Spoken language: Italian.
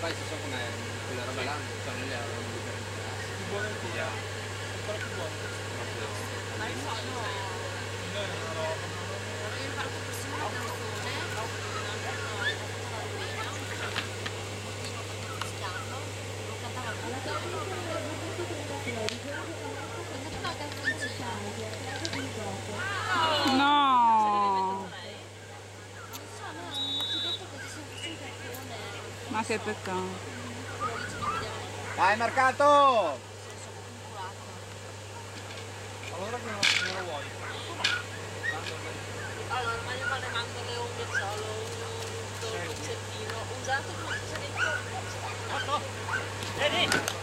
poi si so com'è quella roba là, cioè noi le avevamo differenti classi. Più buono ancora. Ancora più buono. Ma il fono Non è una roba. avevo imparato per solo una canzone, un anno fa ho fatto la Lorena, un motivo per fischiarlo, lo cantava tutto, ho fatto una canzoncina. No, Non so, no, un motivetto così semplice un cartone. ma che peccato. Quello lì ce li vediamo. Dai mercato! Nel senso curato. Allora che non lo vuoi? Allora, ma io le mando le unghie solo, un pezzettino, usato come se dentro. Vieni!